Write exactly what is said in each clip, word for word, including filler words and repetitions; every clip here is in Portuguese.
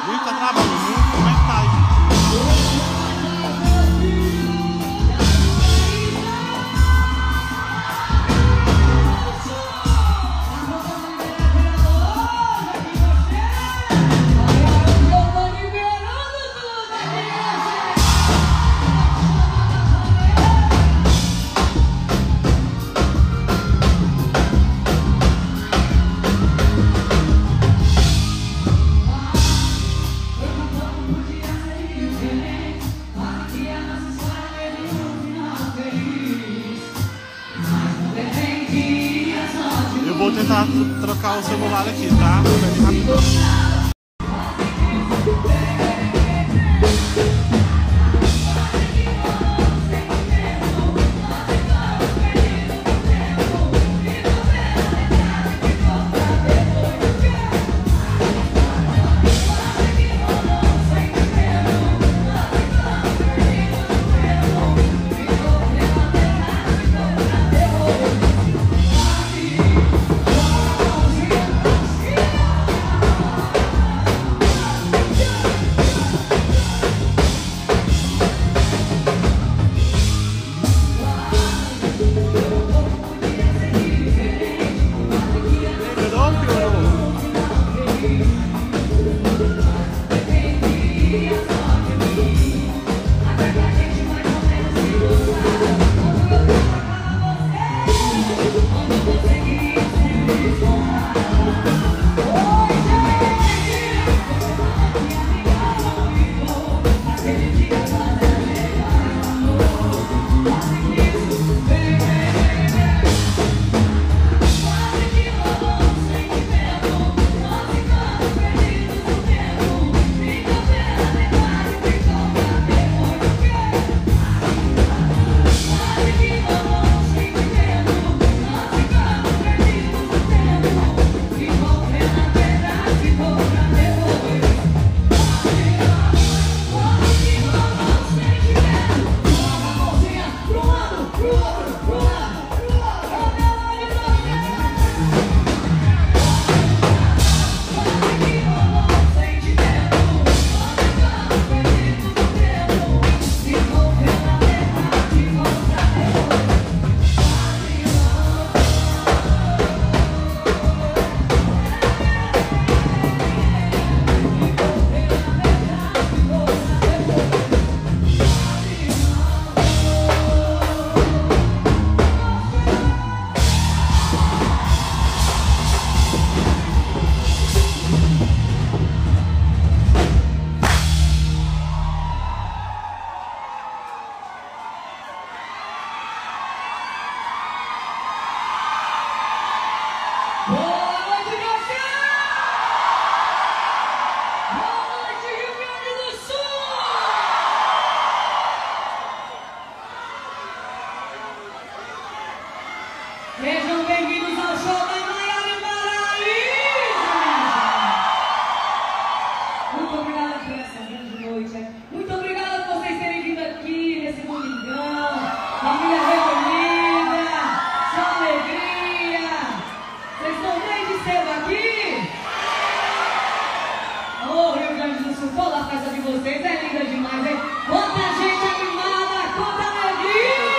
Muita trabalho, muito. Como é que tá aí? Vou tentar trocar o celular aqui, tá? Bem rápido. Sejam bem-vindos ao show da Maiara e Maraísa! Muito obrigada por essa grande noite. Muito obrigada por vocês terem vindo aqui nesse domingão. Família reunida, só alegria. Vocês estão desde cedo aqui? Ô, oh, Rio Grande do Sul, toda a festa de vocês é linda demais, hein? Quanta gente animada, quanta alegria!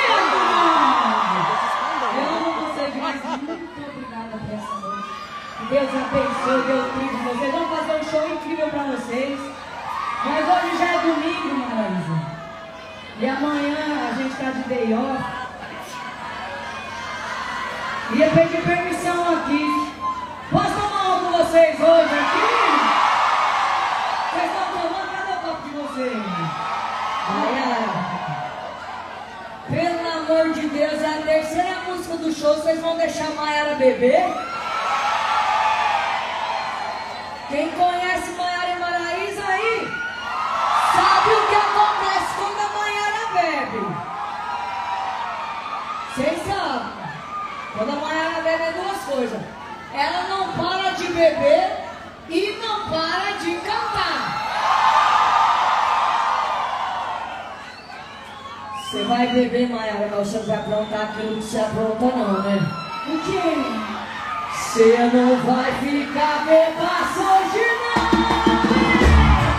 Muito obrigada por essa noite. Que Deus abençoe, Deus brinde vocês. Vamos fazer um show incrível para vocês. Mas hoje já é domingo, Maraísa. E amanhã a gente está de day off. Ia pedir permissão aqui. Posso tomar um com vocês hoje aqui? Vocês estão tomando? Cadê o copo de vocês? Maiara. Pelo amor de Deus, é a terceira música do show. Vocês vão deixar a Maiara beber? Quem conhece Maiara e Maraísa aí, sabe o que acontece quando a Maiara bebe. Vocês sabem. Quando a Maiara bebe é duas coisas. Ela não para de beber e não para de cantar. Você vai beber, Maiara, mas você não vai aprontar aquilo que você apronta não, né? O quê? Você não vai ficar bebaço hoje não!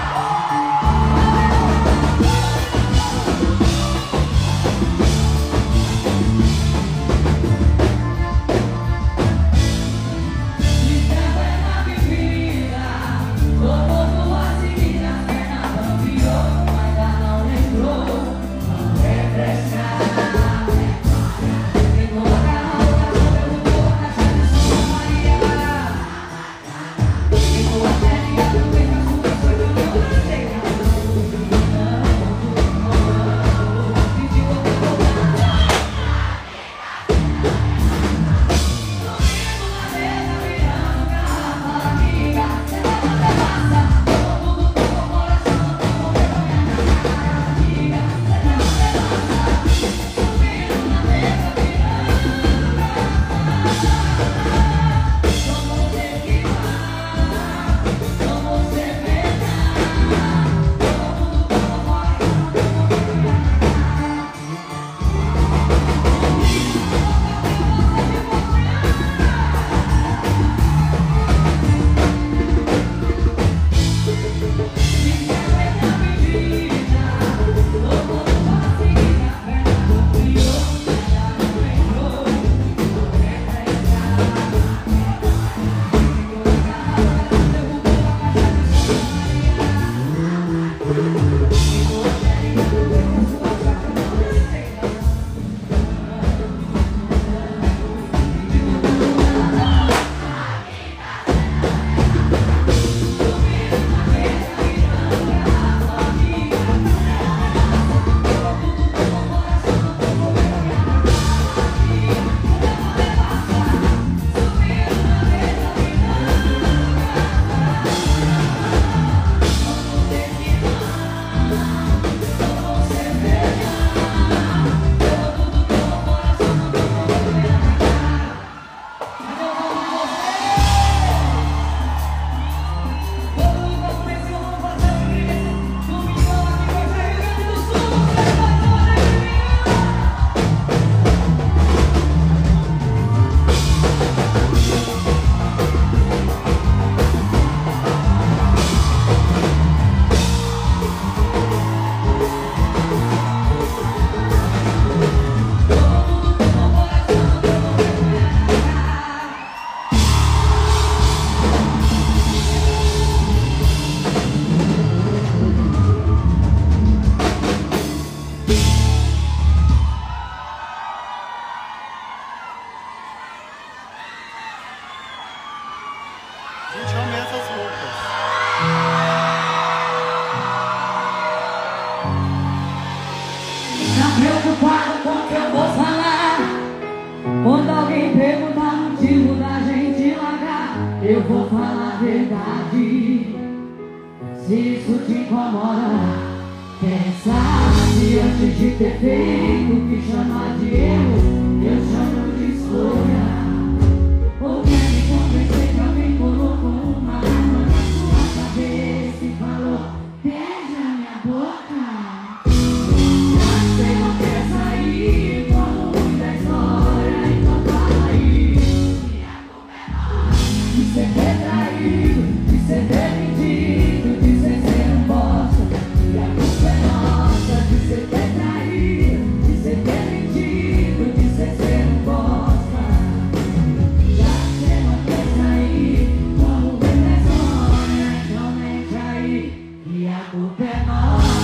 eu vou falar a verdade. Se isso te incomoda, pensasse antes de ter feito o que chamar de erro, eu chamo de escolha. Ou quer me convencer que alguém colocou uma arma na sua cabeça e falou: beija minha boca. Você não quer sair como ruim da história, então fala aí. Minha culpa é nossa. De ser retraído, de ser demitido, de ser ser um bosta. Minha culpa é nossa. De ser retraído, de ser demitido, de ser ser um bosta. Já que você não quer sair como ruim da história, então mente aí. E a culpa é nossa.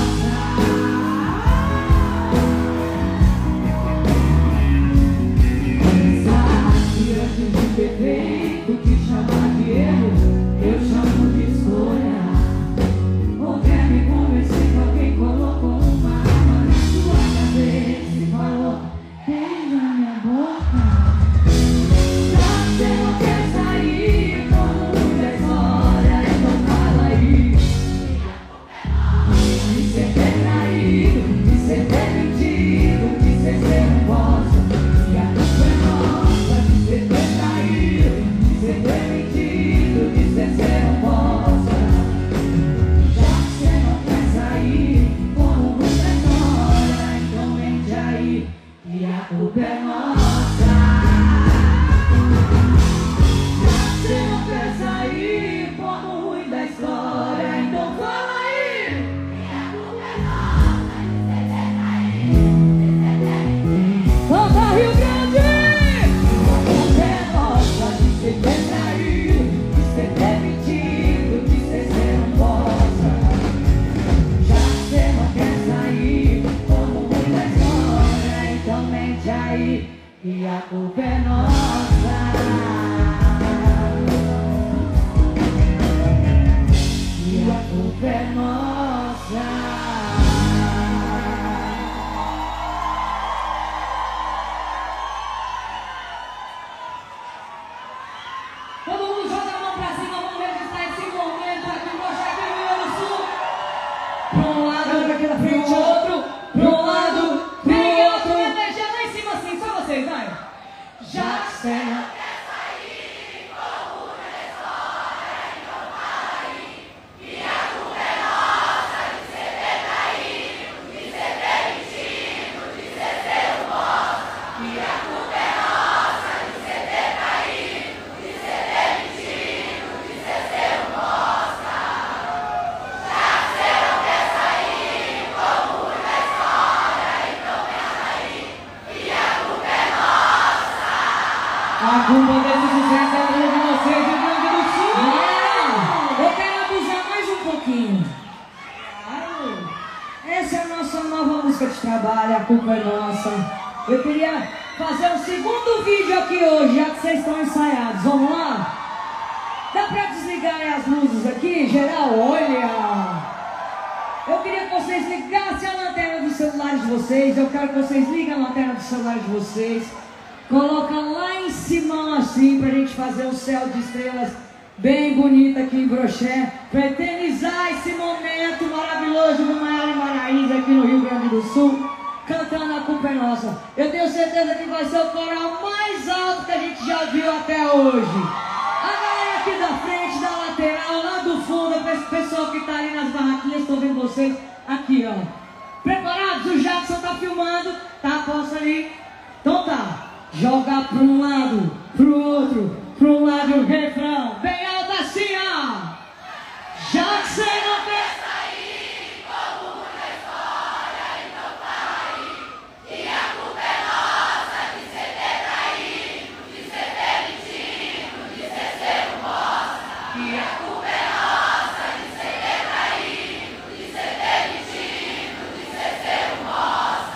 Antes de ter feito o que chamar de erro, eu chamo de escolha. Ou quer me convencer que alguém colocou uma arma na sua cabeça e falou: beija minha boca. Já que você não quer sair como ruim da história, então fala aí. De ser retraído, de ser demitido, de ser ser um bosta. E a culpa é nossa. De ser retraído, de ser demitido, de ser ser um bosta. Já que você não quer sair como ruim da história, então mente aí. E a culpa é nossa. Já que você não quer sair como ruim da história, então fala aí. E a culpa é nossa. De ser retraído, de ser demitido. Vamos, Rio Grande! A culpa é nossa. De ser retraído, de ser demitido, de ser ser um bosta. Já que você não quer sair como ruim da história, então mente aí. E a culpa é nossa. E a culpa é nossa. Todo mundo joga a mão pra cima, vamos registrar esse momento aqui no Projeto Rio Grande do Sul. Pra um lado, aqui na frente, pro outro, pro um lado, pro outro. Vem, energia lá em cima assim, só vocês, vai. Já que você não quer sair como ruim da história, então fala aí. E a culpa é nossa. De ser retraído, de ser demitido, de ser ser um bosta. E a culpa é nossa. De ser retraído, de ser demitido, de ser ser um bosta. Já que você não quer sair como ruim da história, então pensa aí. E a culpa é nossa. A culpa desse sucesso é toda de vocês, Rio Grande do Sul. Não, eu quero abusar mais um pouquinho. Claro. Essa é a nossa nova música de trabalho, a culpa é nossa. Eu queria fazer um segundo vídeo aqui hoje, já que vocês estão ensaiados. Vamos lá? Dá pra desligar as luzes aqui, geral? Olha! Eu queria que vocês ligassem a lanterna dos celulares de vocês. Eu quero que vocês liguem a lanterna dos celulares de vocês. Coloca lá em cima assim pra gente fazer um céu de estrelas bem bonito aqui em Broché, pra eternizar esse momento maravilhoso do Maiara e Maraíza aqui no Rio Grande do Sul, cantando A Culpa é Nossa. Eu tenho certeza que vai ser o coral mais alto que a gente já viu até hoje. A galera aqui da frente, da lateral, lá do fundo, esse pessoal que tá ali nas barraquinhas, tô vendo vocês aqui, ó. Preparados? O Jackson tá filmando, tá? Posso ali? Então tá. Joga pra um lado, pro outro, pro um lado o refrão, bem alto assim, ó. Já que você não quer sair como ruim da história, então fala aí. E a culpa é nossa. De ser retraído, de ser demitido, de ser ser um bosta. E a culpa é nossa. De ser retraído, de ser demitido, de ser ser um bosta.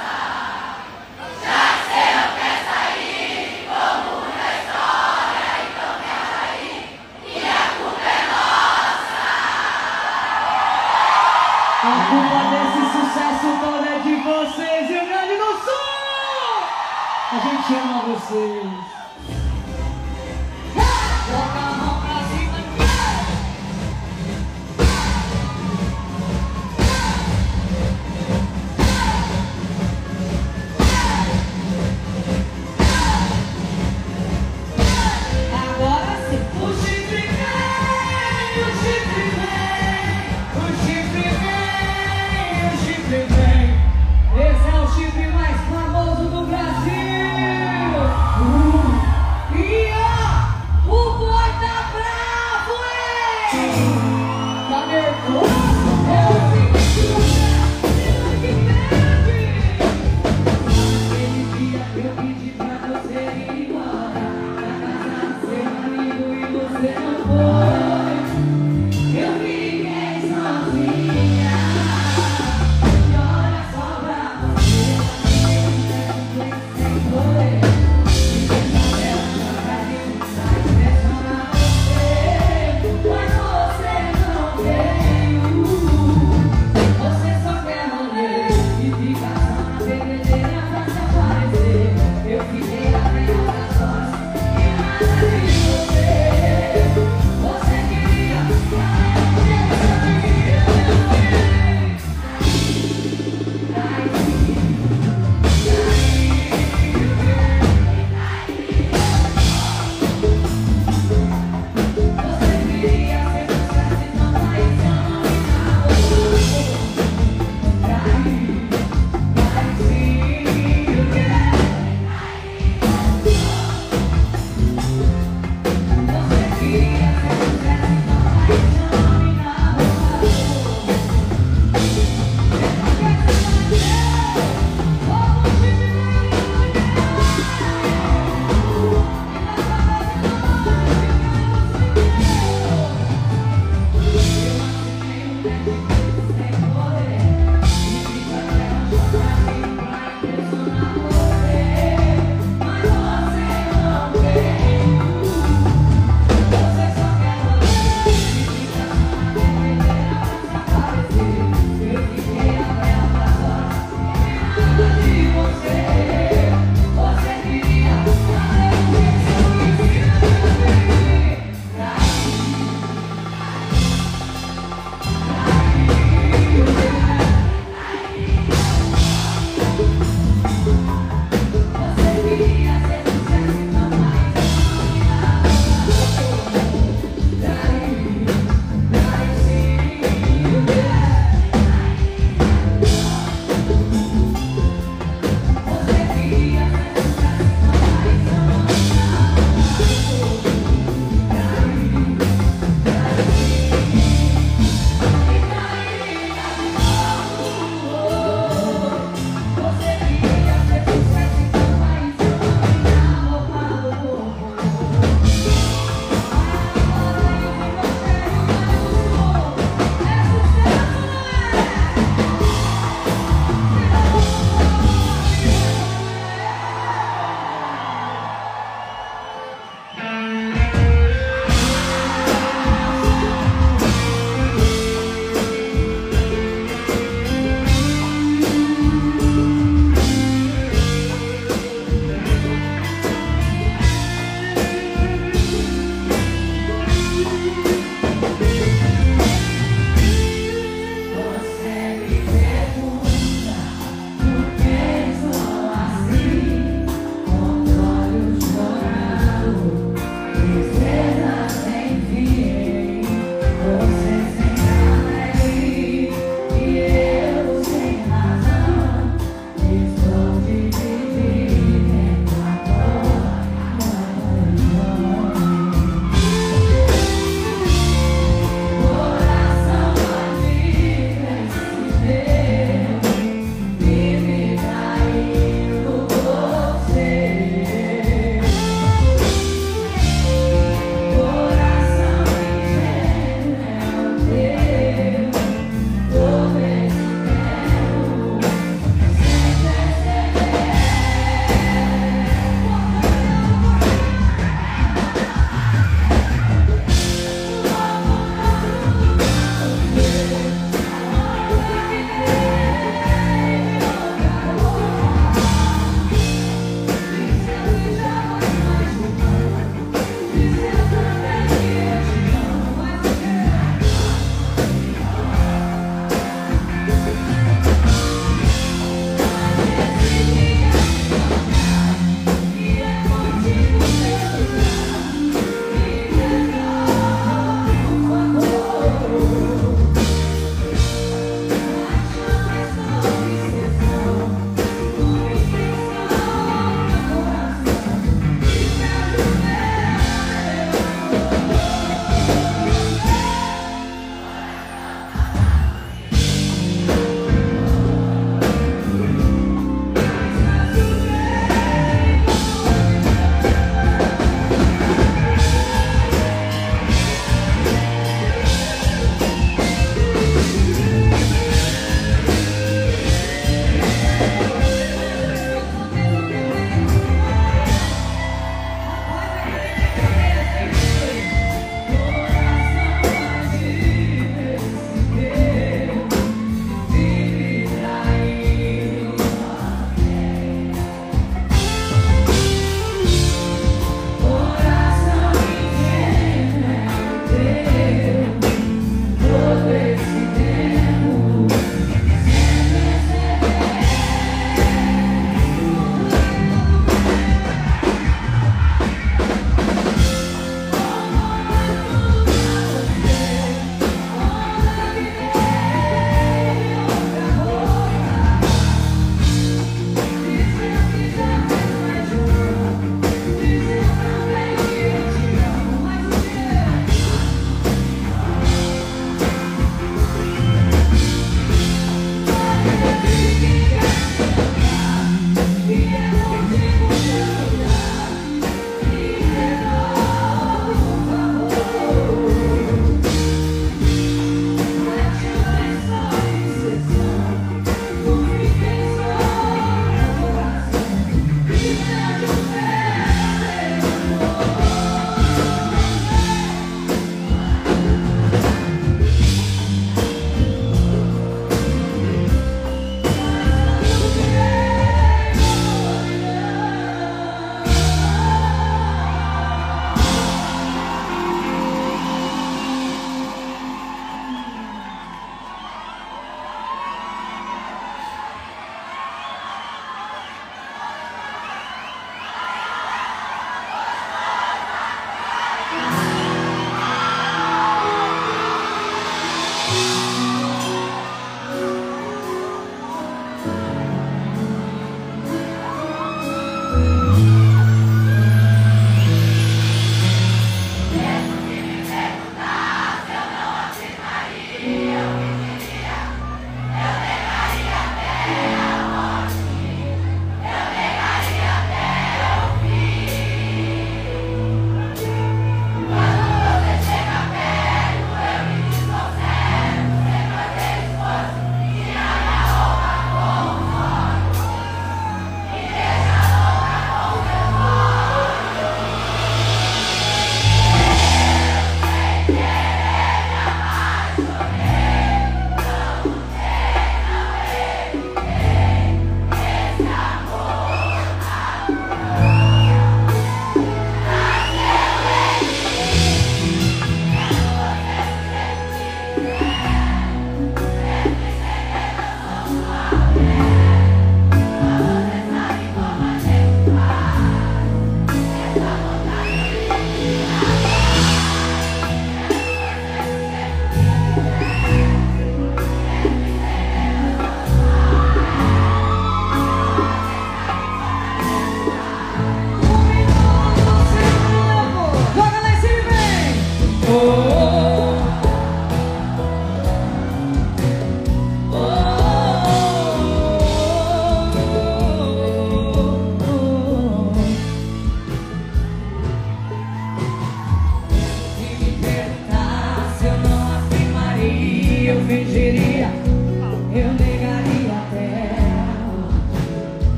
Já que você não quer sair como ruim da história, então pensa aí. E a culpa é nossa. A culpa desse sucesso todo é de vocês, Rio Grande do Sul! A gente ama vocês. Joga a mão pra cima.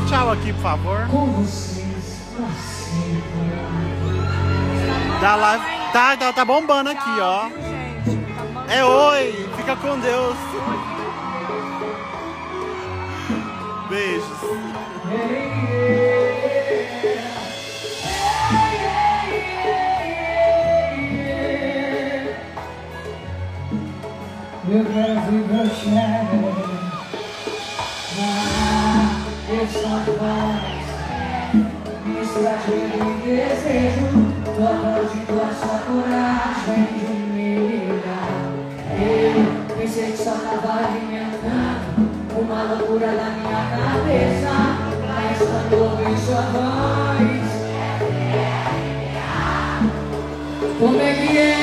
tchau aqui, por favor. Com vocês, pra sempre. Da live. Tá, tá, tá bombando aqui, ó. É oi, fica com Deus. Beijos. Eu quero ver você essa voz, mistura de desejo, tua voz e tua sua coragem de me ligar. Eu pensei que só tava alimentando uma loucura na minha cabeça, mas quando ouvi sua voz, como é que é?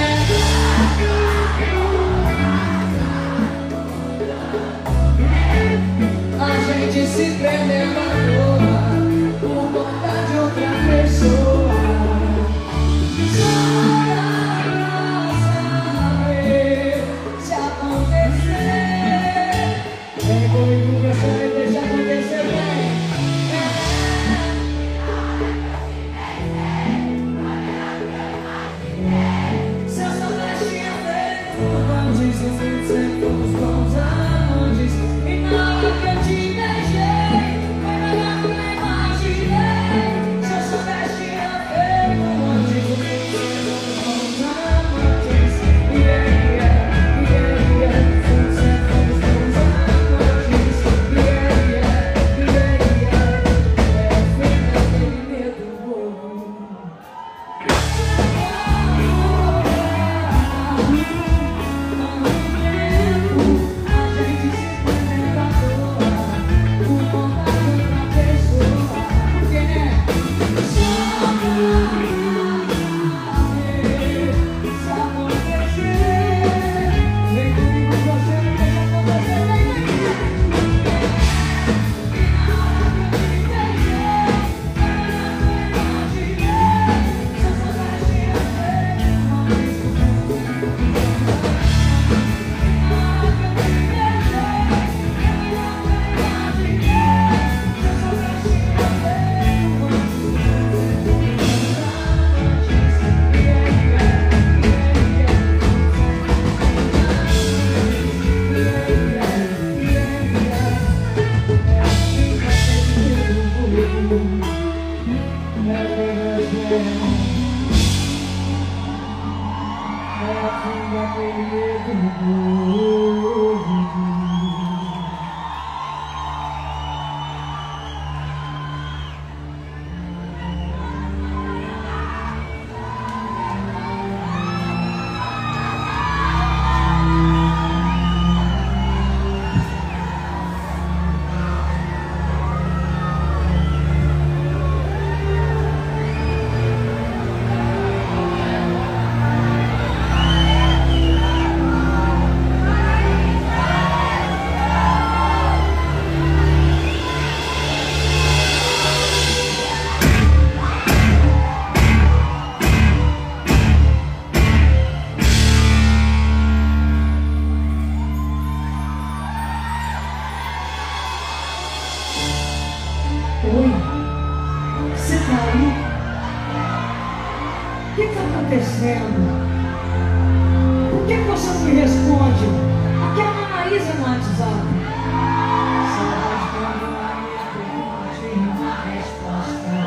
A gente se prendeu à toa por conta de outra pessoa. Só saber se acontecer. Vem comigo pra saber, deixa acontecer bem. Se eu soubesse tinha feito antes, eu sempre fomos bons amantes. E na hora que eu te beijei, foi melhor que eu imaginei. Se eu soubesse tinha feito antes, eu sempre fomos bons amantes. Yeah, yeah, yeah, yeah. Sempre fomos bons amantes. Yeah, yeah, yeah, yeah. É o fim daquele medo bobo. Oi, você tá aí? O que tá acontecendo? Por que você não me responde? Aqui é a Anaísa no WhatsApp. Saudade quando a minha pergunta tinha uma resposta.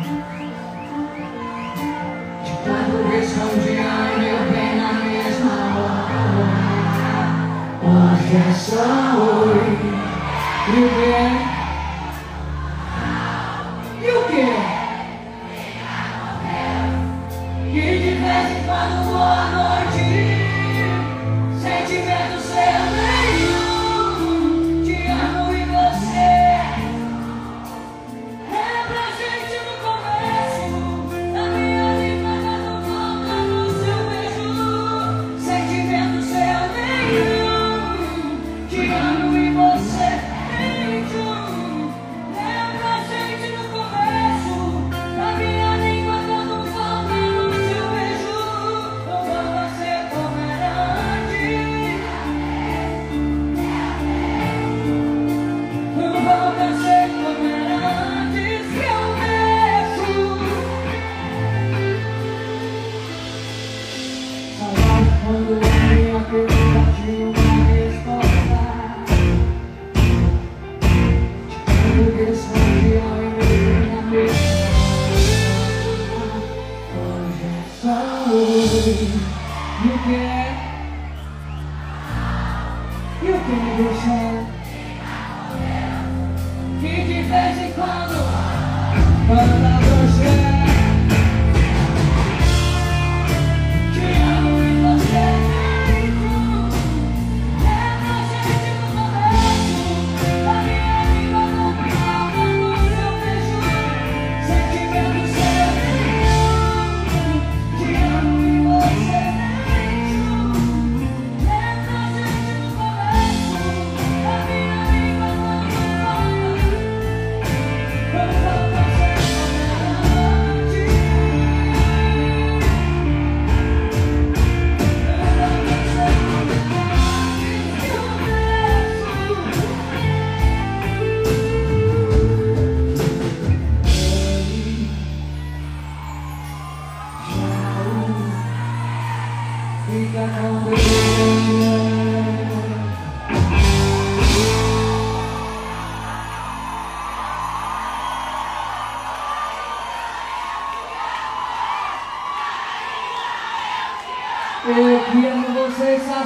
De quando respondia meu bem na mesma hora. Hoje é só oi. E o que? E o quê? E de vez em quando boa noite, sentimento seu nenhum. Te amo e você lembra a gente no começo, na minha língua dando volta no seu beijo. Sentimento seu nenhum. Te amo e você nenhum. Lembra a gente no começo, na minha língua dando volta no seu beijo. Não volta a ser como era antes. Não volta a ser como era antes.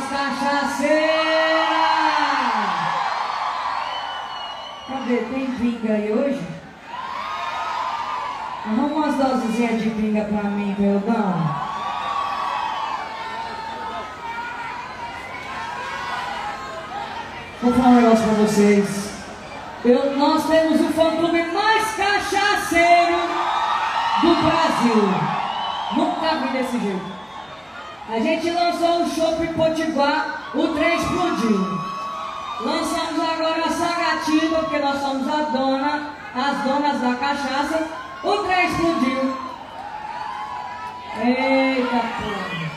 cachaceiras. Cadê? Tem pinga aí hoje? Arruma umas dosezinhas de pinga pra mim, Beldão. Vou falar um negócio pra vocês. Eu, nós temos o fã-clube mais cachaceiro do Brasil. Nunca vi desse jeito. A gente lançou o Chopp Potiguar, o trem explodiu. Lançamos agora a Sagativa, porque nós somos a dona, as donas da cachaça, o trem explodiu. Eita porra.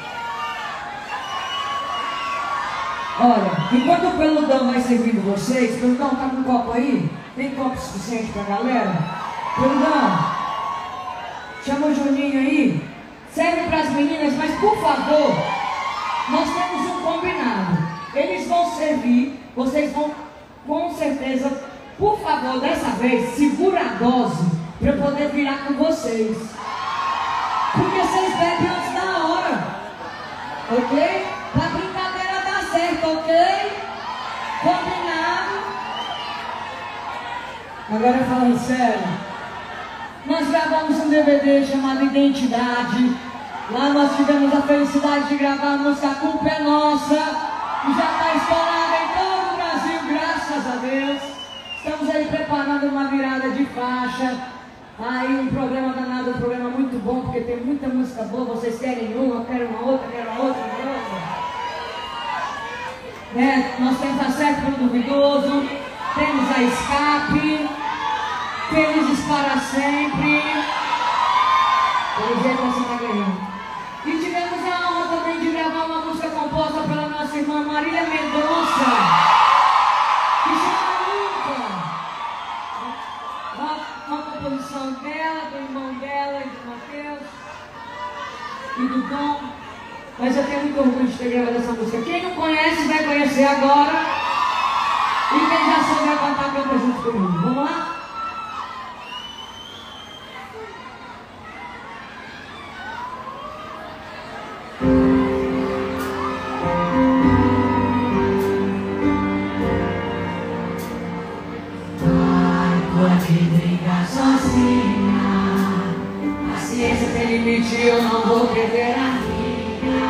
Olha, enquanto o Peludão vai servindo vocês, Peludão, tá com um copo aí? Tem copo suficiente pra galera? Peludão, chama o Juninho aí. Serve para as meninas, mas por favor, nós temos um combinado. Eles vão servir, vocês vão, com certeza, por favor, dessa vez, segura a dose para eu poder virar com vocês. Porque vocês bebem antes da hora, ok? Pra brincadeira dar certo, ok? Combinado? Agora falando sério. Nós gravamos um D V D chamado Identidade. Lá nós tivemos a felicidade de gravar a música A Culpa é Nossa, que já está estourada em todo o Brasil, graças a Deus. Estamos aí preparando uma virada de faixa. Aí um programa danado, um programa muito bom, porque tem muita música boa. Vocês querem uma, eu quero uma outra, quero uma outra, uma outra. É, nós temos a Certo pelo Duvidoso, temos a Escape, Felizes para Sempre. Pelo jeito você está ganhando. E tivemos a honra também de gravar uma música composta pela nossa irmã Marília Mendonça, que chama Nunca. Uma, uma composição dela, do irmão dela e do Matheus e do Dom. Mas eu tenho muito orgulho de ter gravado essa música. Quem não conhece vai conhecer agora. E quem já soube vai cantar, canta junto comigo. Vamos lá? Eu não vou perder a minha.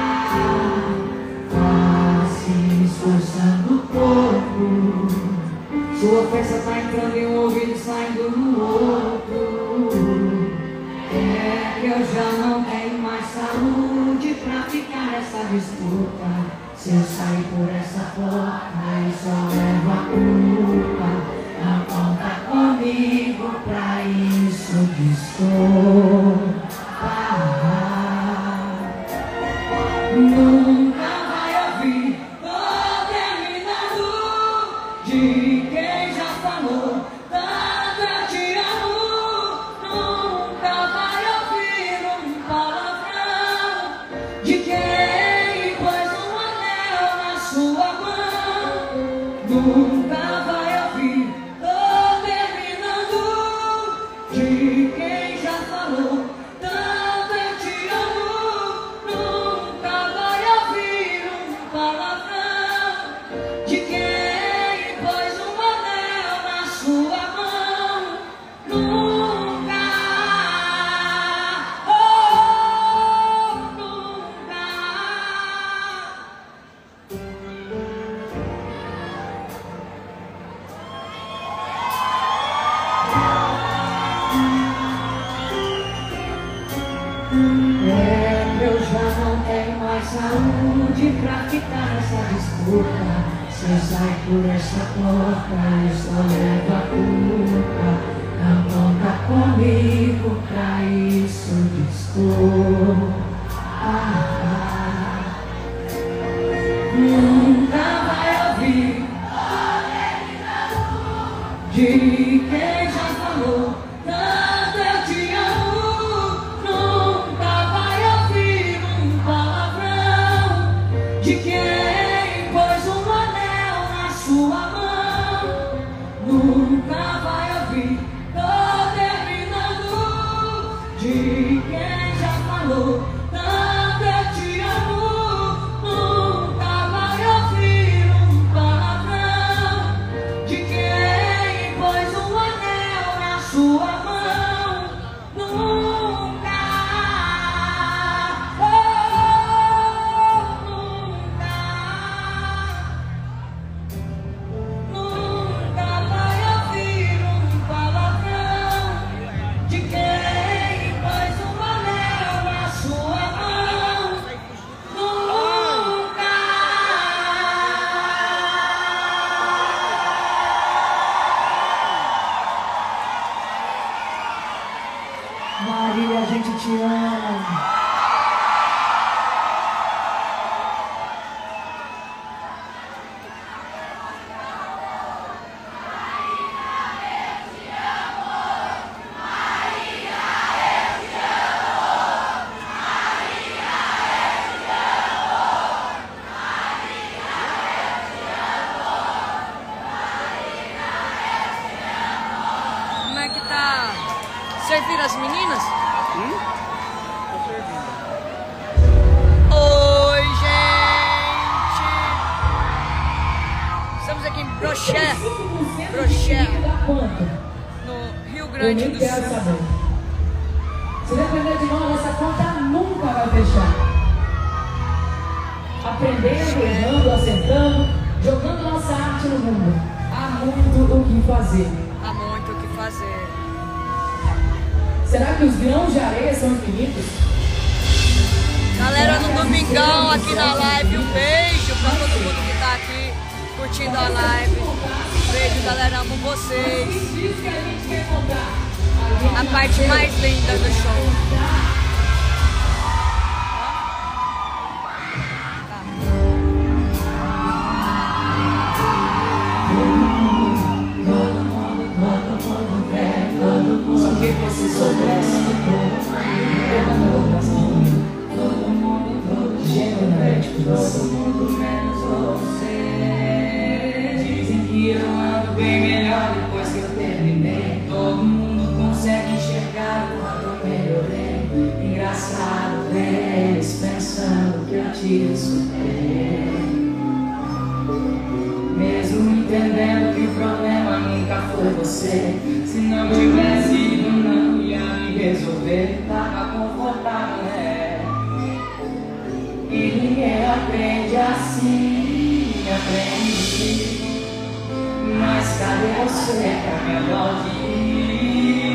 Tá se esforçando o corpo. Sua ofensa tá entrando em um ouvido e saindo no outro. É que eu já não tenho mais saúde pra ficar nessa disputa. Se eu sair por essa porta, eu só levo a culpa. Não conta comigo pra isso dispor. Nunca vai ouvir, tô terminando, de quem já falou, tanto eu te amo. Nunca vai ouvir um palavrão, de quem pôs um anel na sua mão. Nunca vai ouvir, tô terminando, de quem já falou. Saúde pra ficar nessa disputa. Se eu sair por essa porta, eu só levo a culpa. Não conta comigo pra isso dispor. Ah, ah. Nunca vai ouvir de quem já falou. Tanto eu te amo. Nunca vai ouvir um palavrão de quem pôs um anel na sua mão. Nunca vai ouvir, tô terminando, de quem já falou. Tanto eu te amo. Nunca vai gente te ama. Servir as meninas? Hum? Tô servindo. Oi, gente! Estamos aqui em Broché, Broché, no Rio Grande do Sul. Se depender de nós, essa conta nunca vai fechar. Aprendendo, errando, acertando, jogando nossa arte no mundo. Há muito o que fazer. Há muito o que fazer. Será que os grãos de areia são infinitos? Galera, no domingão aqui na live, um beijo pra todo mundo que tá aqui curtindo a live. Beijo, galera, amo vocês. A parte mais linda do show. Só que você soubesse que todo mundo, genuinamente, todo mundo menos você. Dizem que eu ando bem melhor depois que eu terminei. Todo mundo consegue enxergar o quanto eu melhorei. Engraçado ver eles pensando que eu te escutei. Mesmo entendendo que o problema nunca foi você. Se não tivesse ido, não ia me resolver. Tava confortável, né? E ninguém aprende assim, aprende. Mas cadê você que é melhor de ir?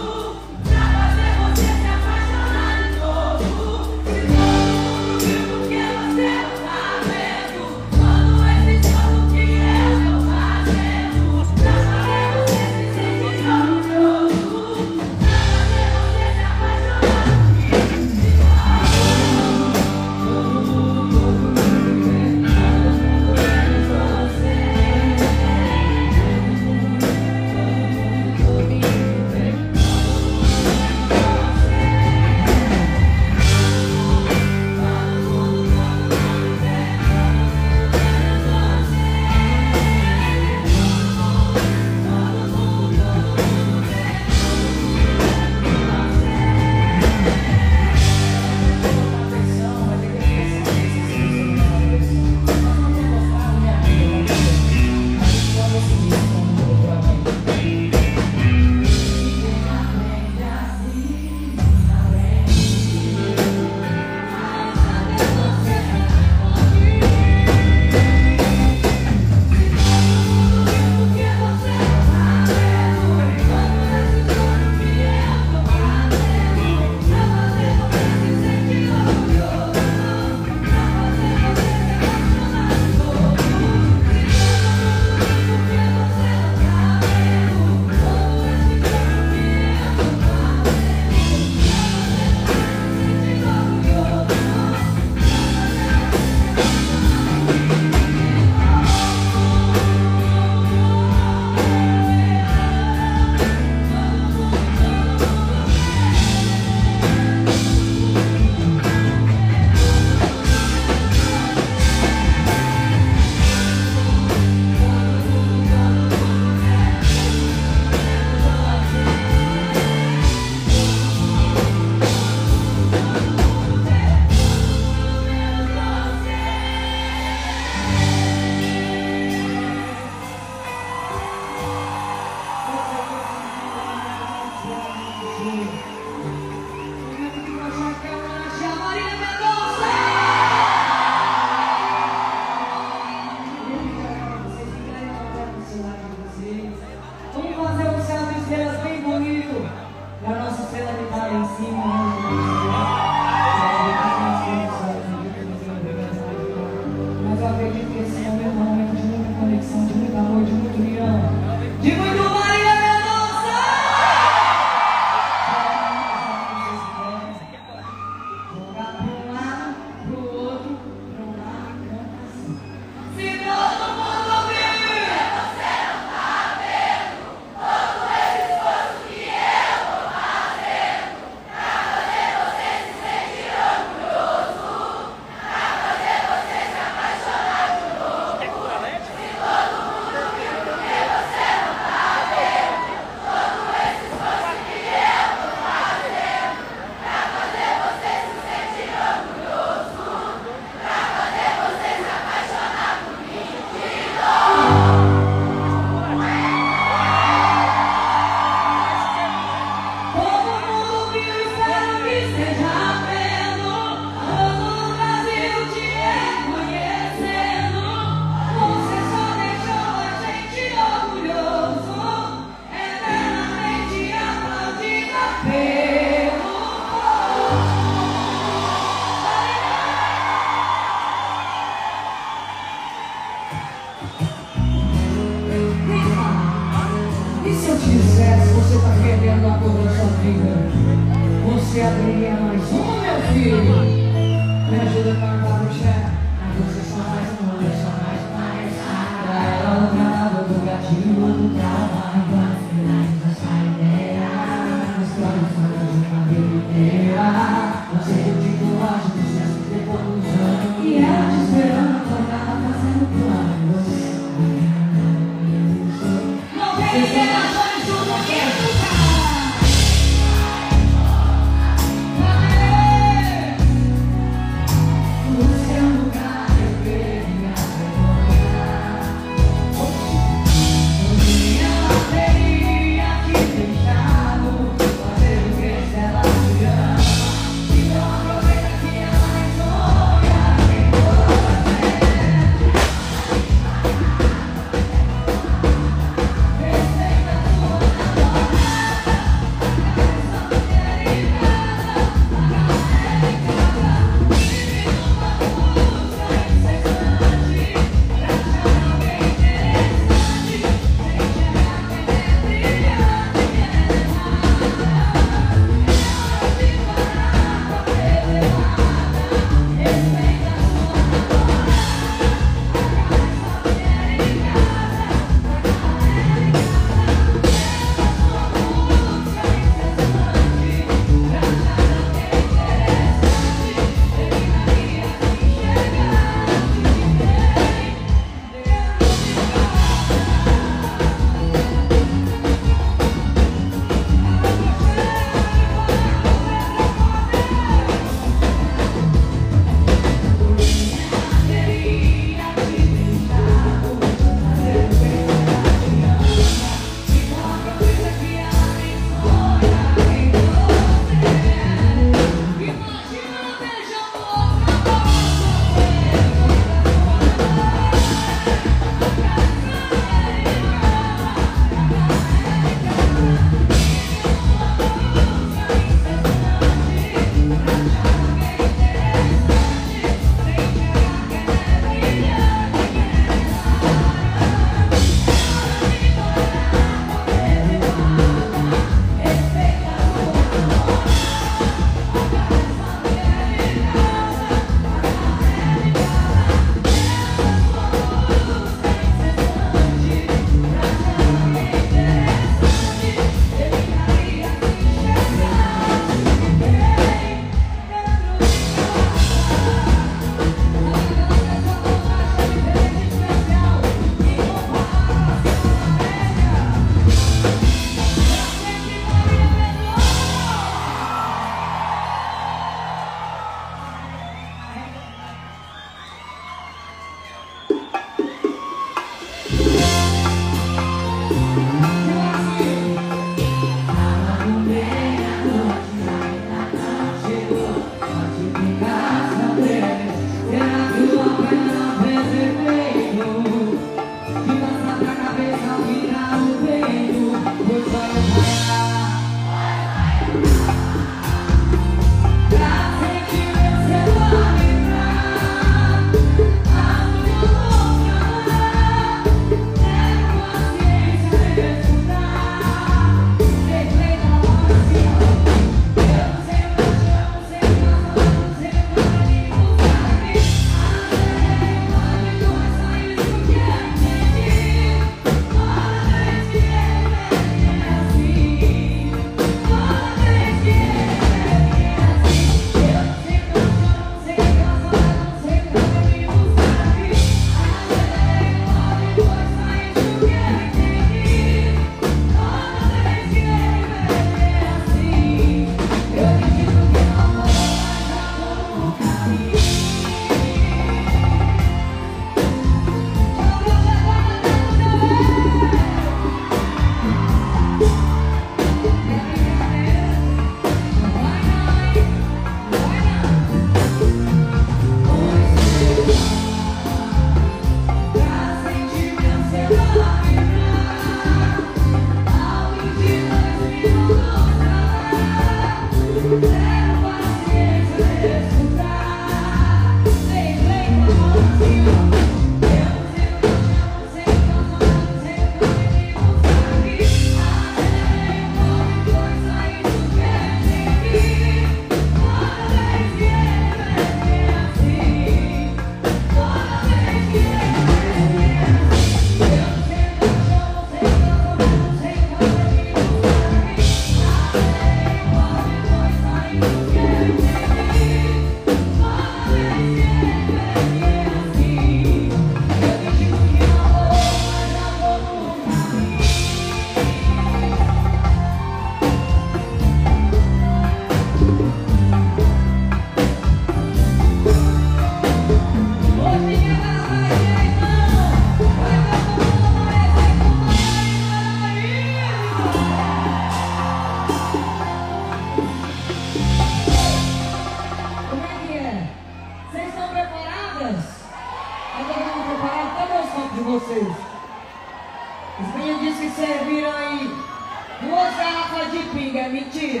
pinga é mentira.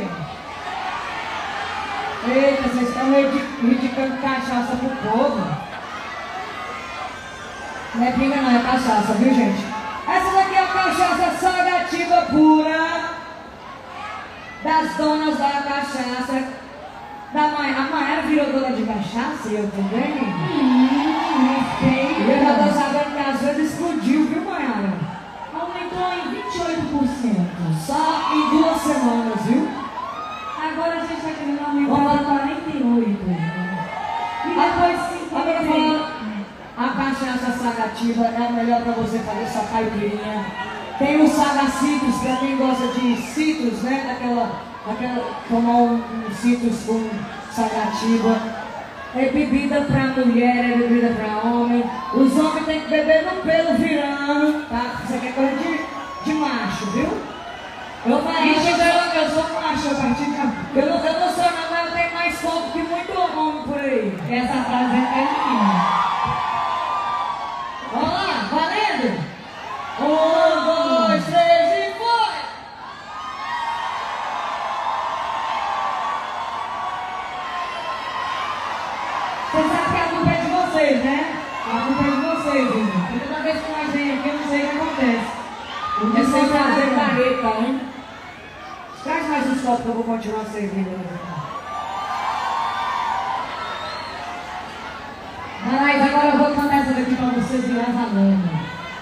Eita, vocês estão indicando cachaça pro povo. Não é pinga não, é cachaça, viu gente? Essa daqui é a cachaça Sagativa pura das donas da cachaça. Da mãe. A Maera virou dona de cachaça e eu também? Hum, respeito. E eu já tô sabendo que às vezes explodiu, viu, Maera? Aumentou em vinte e oito por cento. Só em duas semanas, viu? Agora a gente tá querendo aumentar para quarenta e oito. E depois Agora cinquenta. falando, a cachaça Sagativa é a melhor para você fazer essa caipirinha. Tem o Sagacitrus, para quem gosta de citrus, né? Daquela, daquela, tomar um, um citrus com Sagativa. É bebida para mulher, é bebida para homem. Os homens têm que beber no pelo virando, tá? Isso aqui é coisa de, de macho, viu? Eu macho, eu, eu sou macho, a partir de agora. Eu não, eu não sou não, mas eu tenho mais fogo que muito homem por aí. Essa frase é minha. Vamos lá, valendo? Um, dois, três e foi! Você sabe que a culpa é de vocês, né? A culpa é de vocês, gente. Toda vez que nós vem aqui, eu não sei o que acontece. É sem fazer careta, hein? Traz mais uns copos que eu vou continuar servindo. Mas agora eu vou cantar essa daqui pra vocês e levar valendo.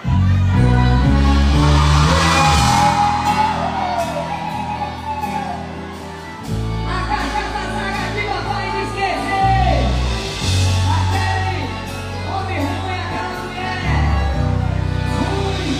A cachaça Sagativa vai esquecer aquele homem ruim, aquela mulher ruim.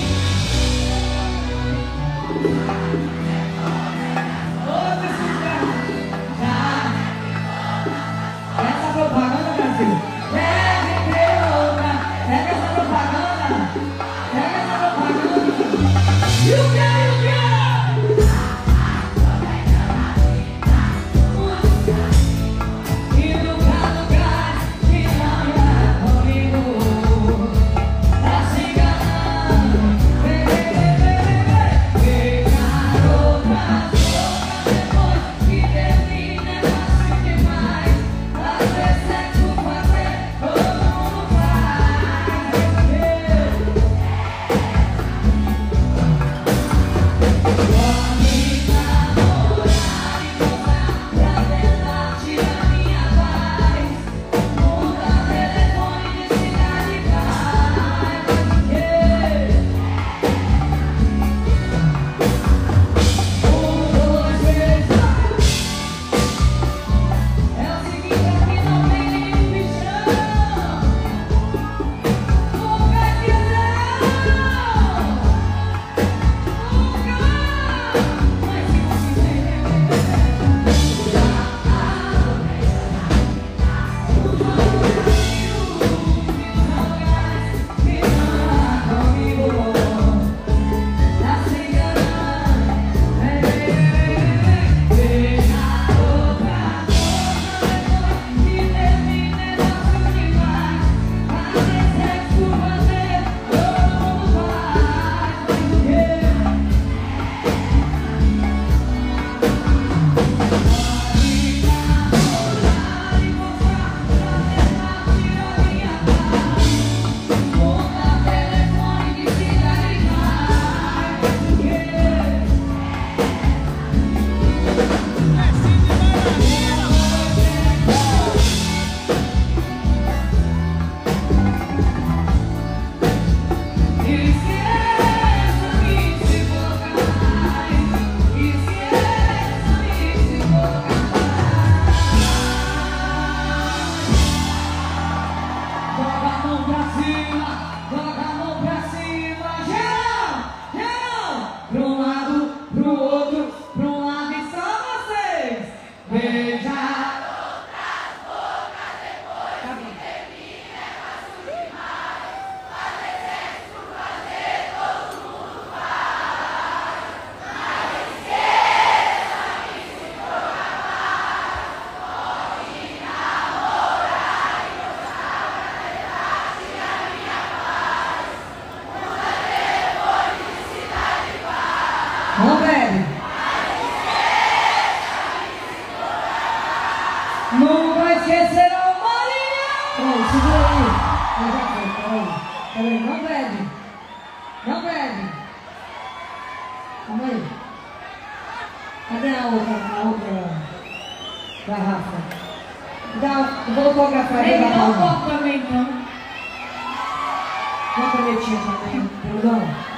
Outro já. Essa propaganda, Brasil. Deve ter outra. Pega essa propaganda. Pega essa propaganda. E o que? E o que? E no lugar que não é comigo, tá se enganando. Pegar outras bocas depois que termina é fácil demais. Fazer sexo, fazer, todo mundo faz. Pode namorar e voltar pra tentar tirar minha paz. Muda telefone de cidade pra um, dois, três, é o seguinte, aqui não tem nenhum bichão. Nunca quiserão. Nunca. Mas se você vem, joga a mão pra cima, joga a mão pra cima, geral, geral, pra um lado, pro outro, pra um lado e só vocês. Beija. Vamos, velho. Cadê a outra, a outra garrafa? Dá, vou autografar aí. Dá um copo também, então. Uma canetinha também, perdão.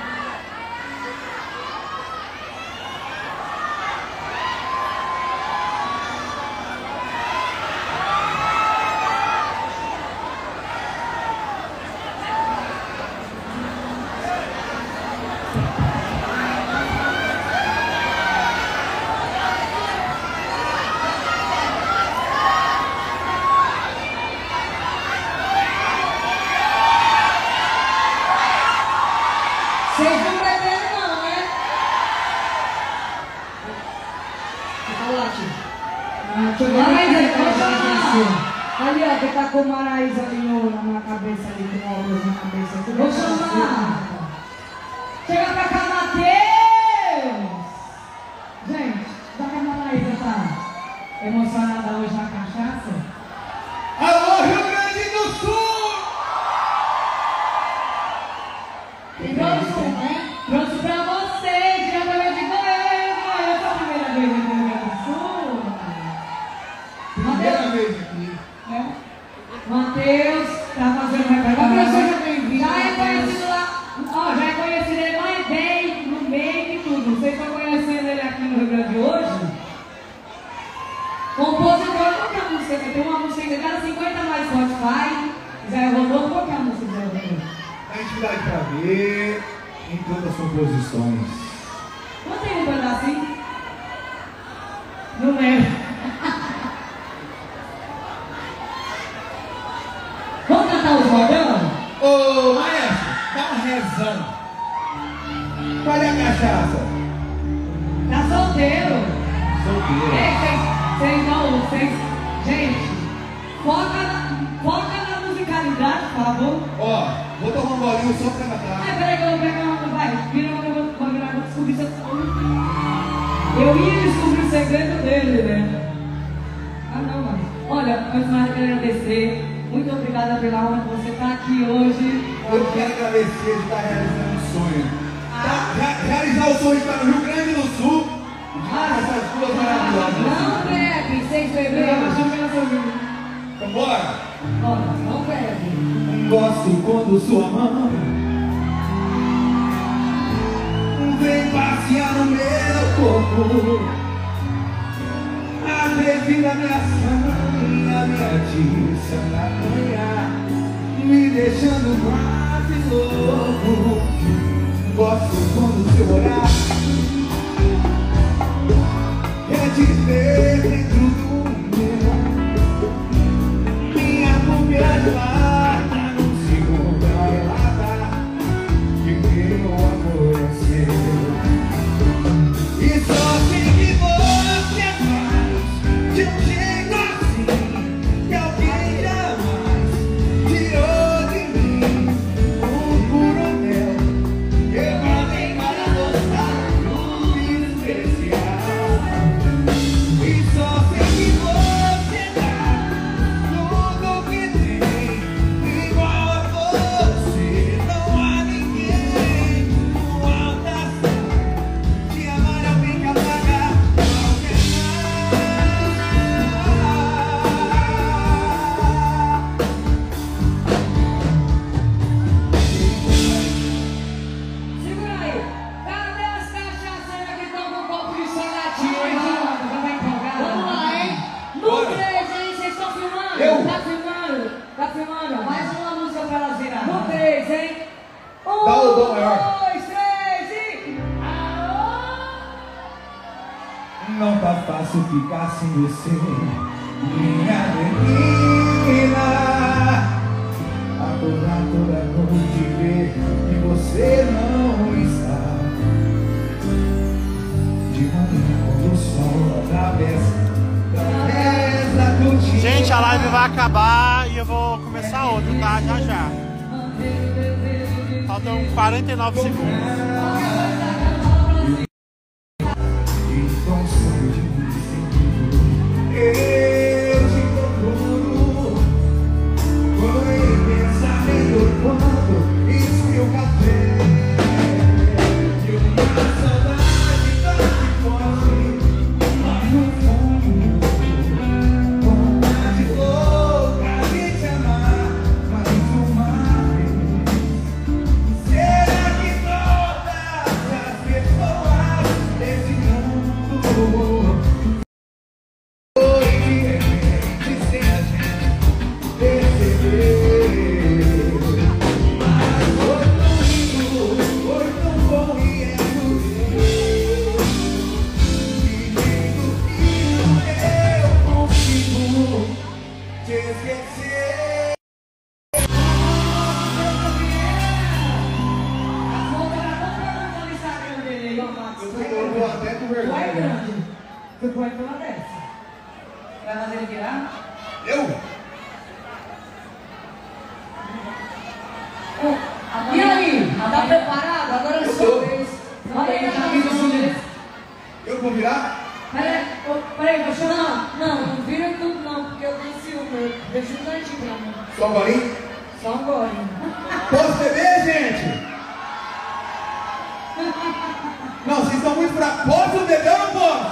Vocês não pretendem não, né? Ah, deixa eu ver. Ali, ó, que tá com o Maraísa ali no, na cabeça ali, com óculos na cabeça. Vou chamar. Chega pra cá, Matheus! Gente, já que a Maraísa tá emocionada hoje na cachaça. Alô, Rio Grande do Sul! Trouxe, né? Trouxe pra vocês, diretamente de Goiânia. Essa é a primeira vez aqui no Rio Grande do Sul. Primeira vez aqui. É. Matheus tá fazendo uma pergunta. Matheus, seja bem-vindo. Já é conhecido lá, ó, já é conhecido ele mais bem, no meio e tudo. Vocês estão conhecendo ele aqui no Rio Grande hoje? Compositor, qual que é a música? Tem uma música que cada cinquenta mais Spotify. Já rodou, qual que é a música que já rodou? A entidade pra ver em todas as composições. Não tem um pedacinho? Não lembro. Vamos cantar os bordão? Ô, maestro, dá uma rezão. Cadê a cachaça? Tá solteiro. Solteiro. É, vocês, vocês não, vocês, gente, foca na, foca na musicalidade, por favor. Ó, vou tomar um bolinho só pra matar. Ai, peraí que eu vou pegar uma, vai, vira uma, eu vou, vou virar, vou descobrir se eu... Eu ia descobrir o segredo dele, né? Ah, não, mano. Olha, antes de mais, eu quero agradecer. Muito obrigada pela honra que você está aqui hoje. Eu quero agradecer de estar realizando um sonho. Tá, re- realizar o sonho de estar no Rio Grande do Sul. Ah, essas duas maravilhosas. Não bebe, vocês beberam. Então bora. Bora, não bebe. Gosto quando sua mão vem passear no meu corpo. A devida minha sanha, minha tiça na manhã, me deixando quase louco. Gosto quando seu olhar quer te ver dentro do meu. Minha bobeira de lata, num segundo ela relata que meu amor é seu. E só sei que você faz de um jeito assim que alguém jamais tirou de mim. Um coronel eu mandei para gostar do filho especial. E só sei que você dá tudo que tem, igual a você. Não há ninguém com alta de amar alguém que apaga qualquer Segura aí. Cadê as cachaceiras que estão com um copo de salgadinho? Já vai empolgado? Vamos lá, hein? No Bora. três, hein? Vocês estão filmando? Eu. Tá filmando? Tá filmando? Mais uma música pra elas virar. No três, hein? Um, Dá o dom maior. dois, três e... Alô? Não tá fácil ficar sem você, minha menina. Acordar toda noite e ver que você não está. De manhã quando o sol atravessa, através da cortina. Gente, a live vai acabar e eu vou começar outra, tá? Já já. Faltam quarenta e nove segundos. Com sonho de um segundo, eu te procuro. Quando em pensamento, quando esfria o café, e uma saudade bate forte, Tu pode tomar dessa. Vai fazer ele virar? Eu? E aí? Tá preparado? Agora é a sua vez. Vai aí, já fiz o silêncio. Eu vou virar? Peraí, peraí, vou chamar. Não, não, não vira tudo não, porque eu tenho ciúme. Deixa um cantinho pra mim. Só um golinho? Só um golinho. Posso beber, gente? Não, vocês estão muito fracos. Posso beber ou não posso?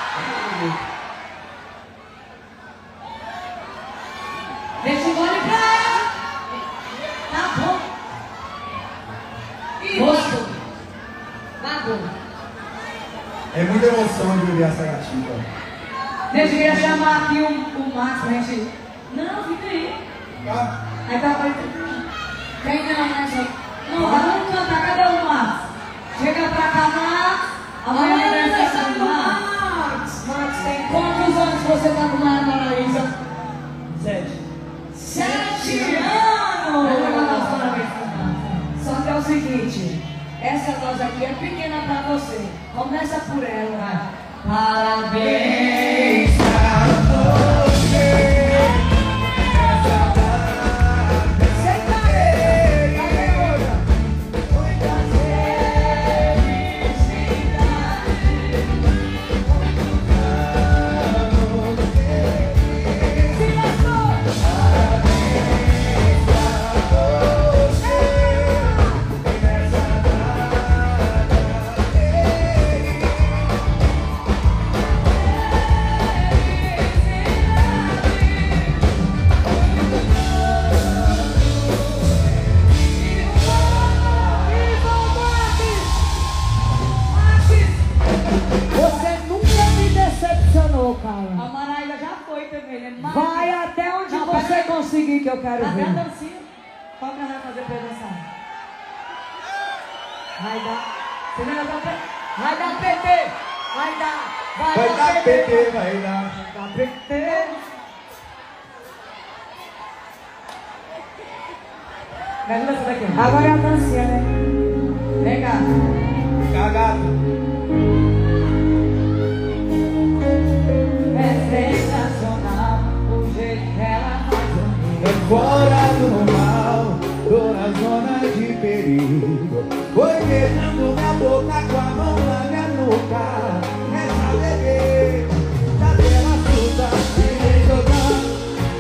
Deixa o gole pra ela. Tá bom. E você? Tá bom. É muita emoção de beber essa gatinha. Deixa eu ir chamar aqui o, o Max pra gente. Não, fica aí. Tá? Aí tá pra Vem não, né, gente? Não, vamos cantar. Cadê o Max? Chega pra cá, Max. Amanhã é aniversário do Max. Max, tem quantos anos você tá com a Maria Maraísa? Sete. Sete anos! Só que é o seguinte, essa dose aqui é pequena pra você. Começa por ela. Parabéns pra você. Cara. A Maraísa já foi também, né? Mas... Vai até onde não, você pera... conseguir, que eu quero até ver. a dancinha. Qual que ela vai fazer pra eu dançar? Vai dar. Você vai dar P T. Vai dar P T. Vai dar. Vai, Vai dar, dar P T. P T, vai dar. Vai dar P T. Me ajuda essa daqui. Agora é a dancinha, né? Vem cá. Cagado. É sensacional o jeito que ela faz o É fora do normal, tô na zona de perigo. Foi beijando minha boca com a mão na minha nuca. Essa bebê, da tela fruta, e vem jogando.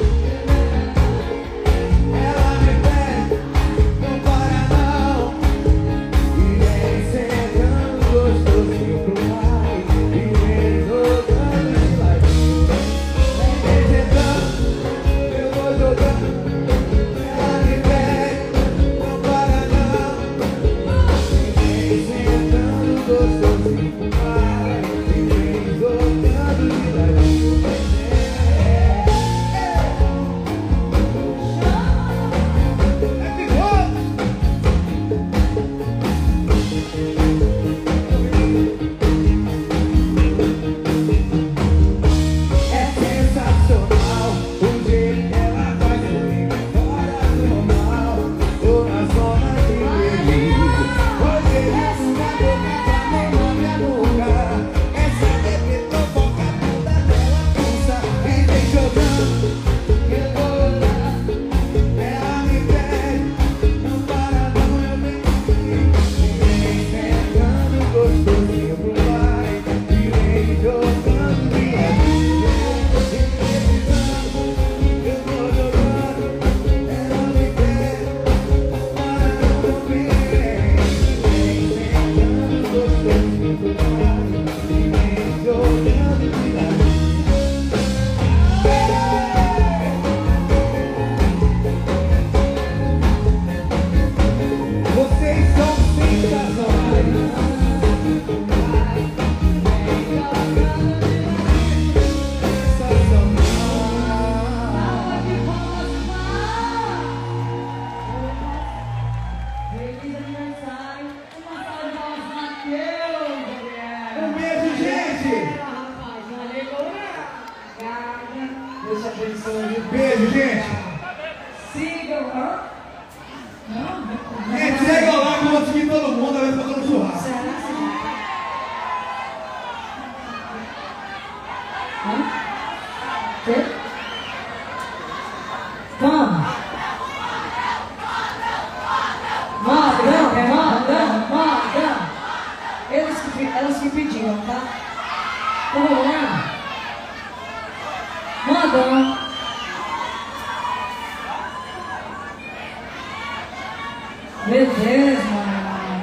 Ela me pede, não para não. E vem sentando gostosinho pro pai. E vem jogando de ladinho. Vem sentando, eu vou jogando. Ela me pede, não para não. E vem sentando gostosinho pro pai. E vem jogando de ladinho. É perigoso. É sensacional o jeito que ela faz comigo, fora do normal. Tô na zona de perigo. Hoje eu na boca com a mão na minha nuca. Essa bebê provoca a bunda dela pulsa e vem jogando. Eu vou olhar, ela me pede, não para não, eu venho comigo. E vem sentando gostosinho pro pai. E vem jogando de ladinho. Eu vou jogando, ela me pede, para não vir. Vem sentando gostosinho pro pai. E vem jogando de ladinho. Vocês são sensacionais. Feliz aniversário. Uma salva de palmas, Matheus, Gabriel. Um beijo, gente. Rapaz, valeu. Obrigada. Deus te abençoe. Beijo, gente. Sigam. Hã? Não, Gente, segue lá que eu vou seguir todo mundo, vai fazer um churrasco. será que Hã? Quê? Vamos. Modão, é modão, modão. Eles que, elas que pediram, tá? Então vamos lá. Modão. Meu Deus, mano.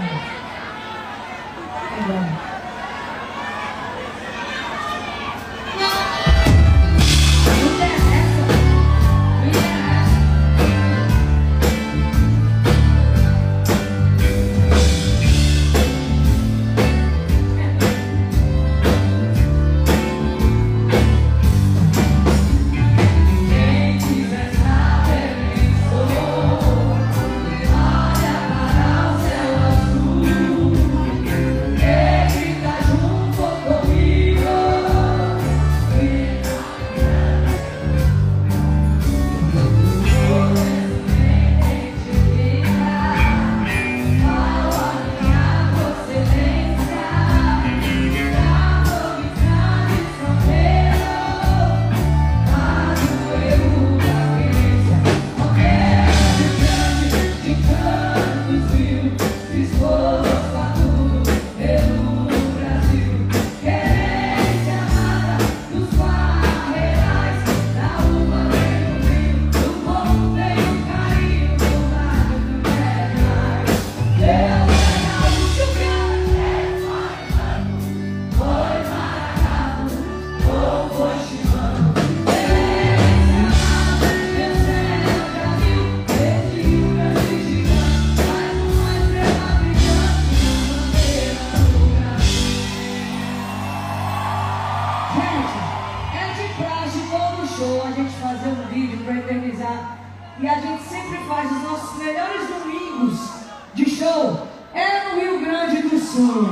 E a gente sempre faz os nossos melhores domingos de show é no Rio Grande do Sul.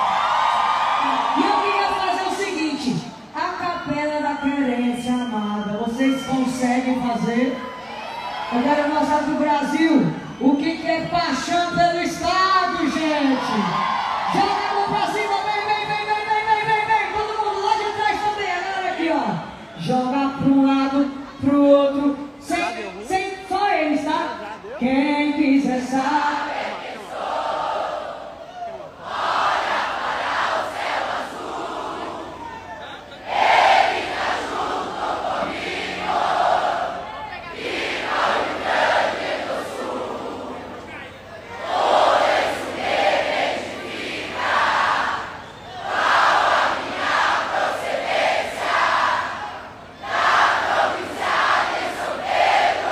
E eu queria fazer o seguinte: a Capela da Querência Amada, vocês conseguem fazer? Eu quero mostrar pro Brasil o que, que é paixão pelo Estado, gente. Joga a mão pra cima, vem, vem, vem, vem, vem, vem, vem, vem. Todo mundo lá de trás também, a galera aqui, ó. Joga para um lado, pro outro. Sem, sem, só eles, tá? Quem quiser saber quem sou, olha para o céu azul. Ele tá junto comigo e no Rio Grande do Sul. Por isso me identifica qual a minha procedência da província de São Pedro.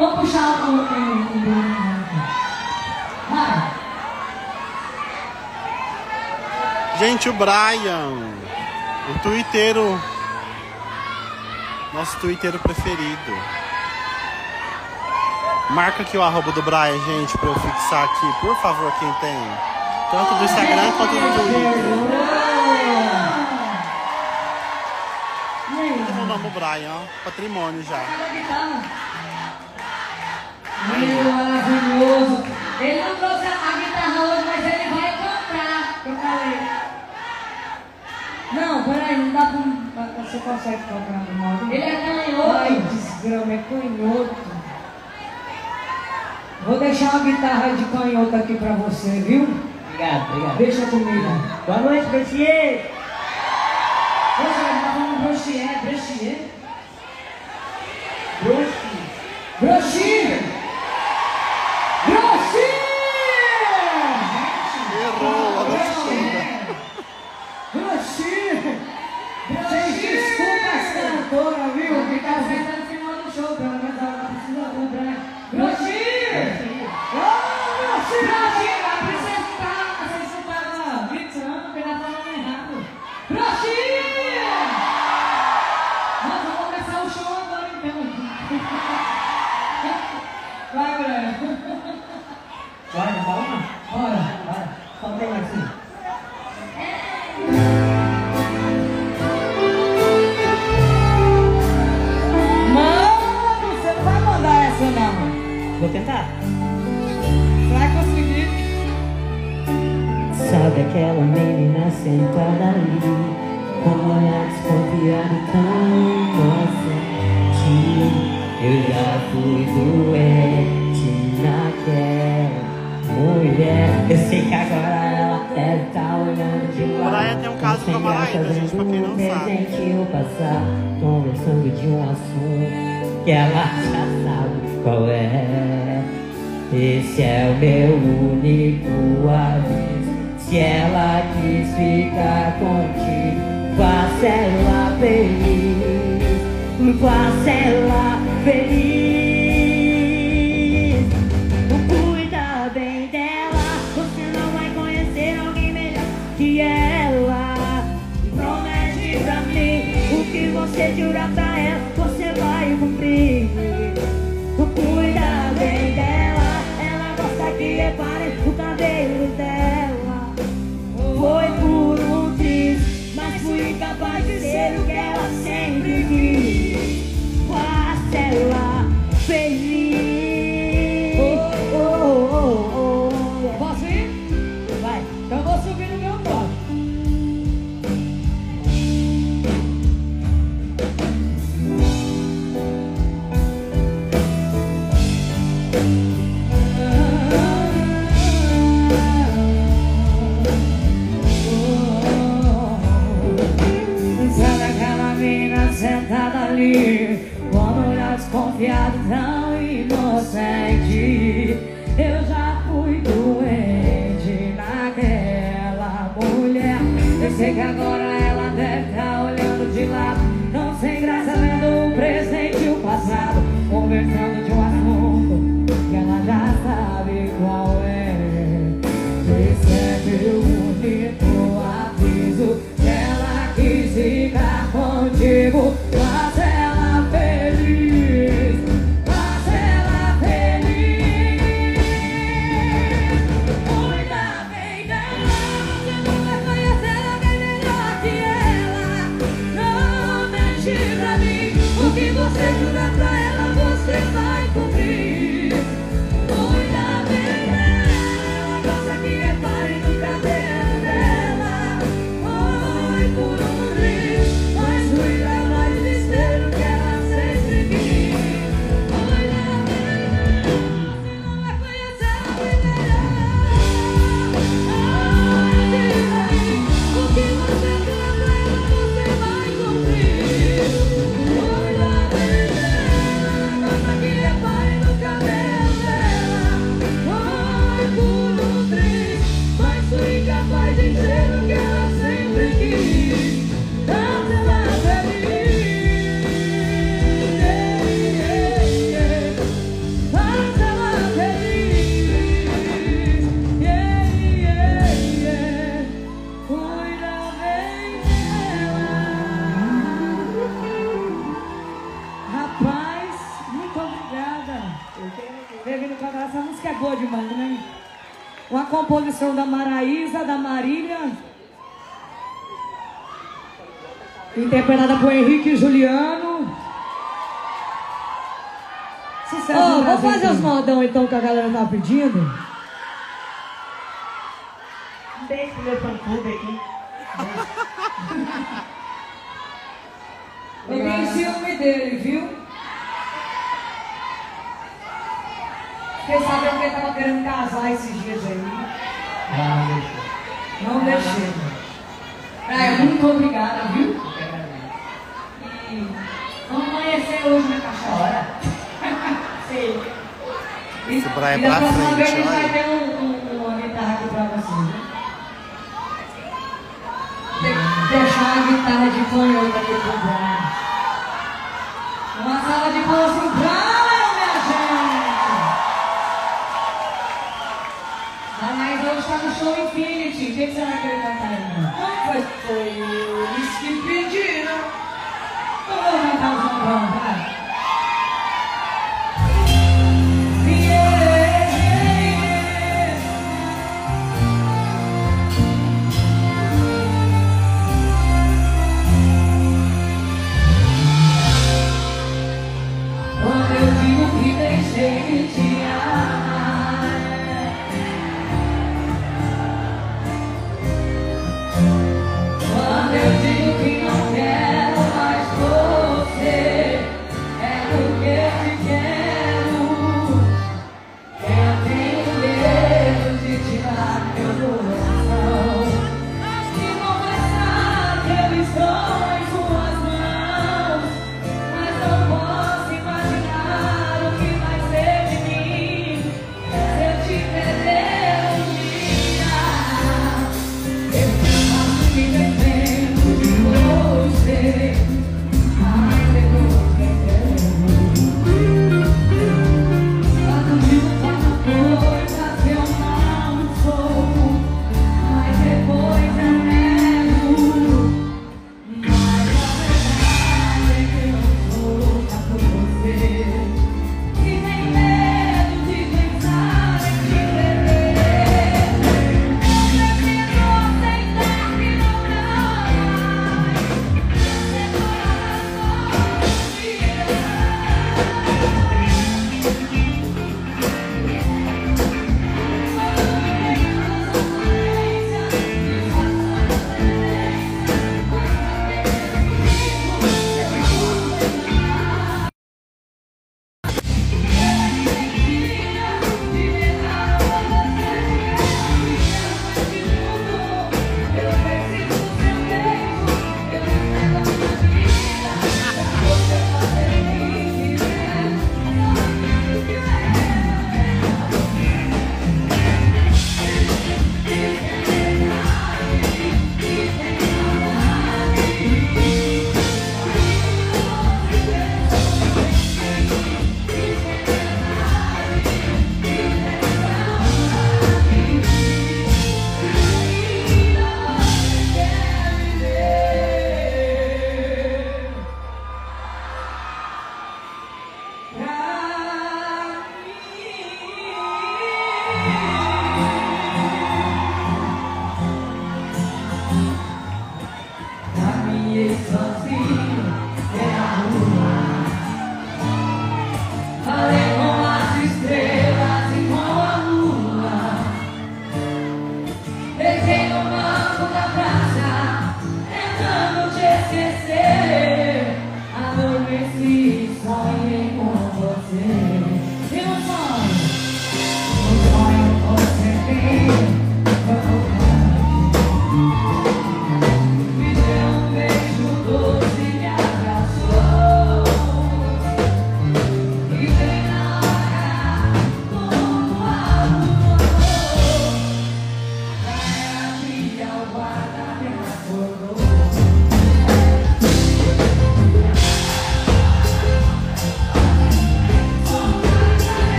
Vamos puxar o Bruno. Vai. Gente, o Brian, o twitteiro, nosso twitteiro preferido. Marca aqui o arroba do Brian, gente, pra eu fixar aqui, por favor, quem tem. Tanto do Instagram quanto do Twitter. O nome do Brian, ó, patrimônio já. Meu maravilhoso. Ele não trouxe a guitarra hoje, mas ele vai cantar. Eu falei. Não, peraí, não dá pra... Você consegue tocar no modo? Ele é canhoto. Ai, desgrama, é canhoto. Vou deixar uma guitarra de canhoto aqui pra você, viu? Obrigado, obrigado. Deixa comigo. Boa noite, Brochier. Você vai falar um brochier, brochier? Brochier. Brochier! Brochier! Errou, a brochier. Brochier! Vocês desculpam as cantoras, viu? Que tá sendo no final do show, pelo menos ela precisa comprar. Brochier! Ô, Brochier! Brochier! A princesa tá, a princesa tá gritando, porque ela tá falando errado. Brochier! Nós vamos começar o show agora, então. Vai, Brian. Bora, não fala uma? Bora. Bora. Solta aí, Marcinho. Mano, você não vai mandar essa não. Vou tentar. Vai conseguir. Sabe aquela menina sentada ali, com um olhar desconfiado tão inocente? Eu já fui doente naquela mulher. Eu sei que agora ela deve estar olhando de O lado. Brian tem um caso com a Maraída, gente, pra quem não sabe. Eu passar conversando de um assunto que ela já sabe qual é. Esse é o meu único aviso. Se ela quis ficar contigo, faça ela feliz, faça ela feliz. Cuida bem dela, você não vai conhecer alguém melhor que ela. Promete pra mim o que você jurar pra ela, você vai cumprir. Cuida bem dela, ela gosta que repare o cabelo dela. Foi por um triz, mas fui incapaz de ser o que ela sempre quis. Faça ela feliz. Oh, oh, oh, oh. Posso ir? Vai. Então eu vou subir no meu toque. Sabe aquela mina sentada ali, com um olhar desconfiado tão inocente? Eu já fui doente naquela mulher. Eu sei que agora ela deve estar olhando de lado, não sem graça, vendo o presente e o passado, conversando de um assunto que ela já sabe qual é. Esse é meu único aviso. Se ela quis ficar contigo, faz ela feliz, faz ela feliz. Cuida bem dela, você não vai conhecer alguém melhor que ela. Não mente pra mim, o que você jurar pra ela, você vai cumprir. Cuida bem dela, gosta que repare no cabelo dela. Foi por um triz, mas fui capaz de boa demais, né? Uma composição da Maraísa, da Marília, interpretada por Henrique e Juliano. Sucesso. Oh, vamos fazer os modão então que a galera tá pedindo? Um beijo pro meu fã-clube aqui. Eu tenho ciúme dele, viu? Fiquei sabendo que ele tava querendo casar esses dias aí. Ah, não deixou. Não deixei. Praia, muito obrigada, viu? E vamos amanhecer hoje na cachola. Sim. Esse praia E pra da próxima vez a frente, gente vai olha. ter um, um, uma guitarra aqui pra vocês, né? De- Deixar a guitarra de canhota aqui pro Brian. Uma sala de palmas pro Brian, minha gente! A Laís hoje tá no show Infinity. O que que você vai querer cantar aí, mano? Foi, foi eles que pediram. Então vamos cantar os nomes, vai.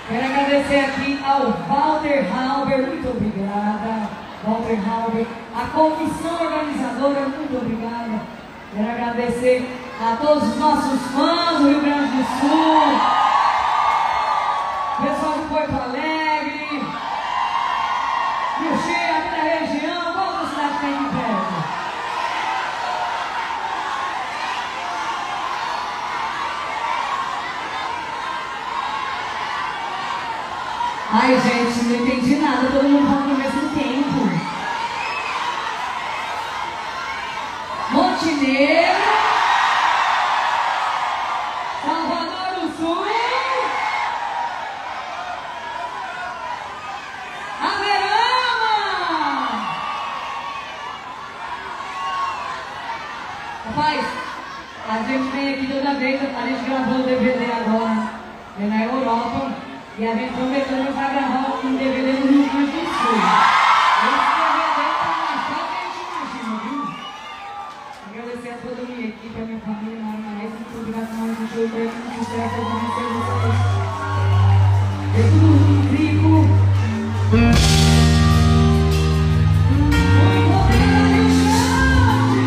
Quero agradecer aqui ao Walter Halber, muito obrigada. Walter Halber, a comissão organizadora, muito obrigada. Quero agradecer a todos os nossos fãs do Rio Grande do Sul, pessoal de Porto Alegre, Juxê, aqui da região. Qual outra cidade tem aqui perto? Ai, gente, não entendi nada, todo mundo falando ao mesmo tempo. Montenegro, Salvador do Sul, Averama. Rapaz, a gente vem aqui toda vez, a gente gravou o D V D agora, é na Europa. E a gente prometeu que vai gravar um D V D no Rio Grande do Sul. Esse D V D tá mais só que a gente imagina, viu? Agradecer a toda a minha equipe, a minha família, a minha ex, muito obrigado por mais um show, por esse sucesso, por conhecer vocês. É tudo muito rico. Muito obrigado, Xande!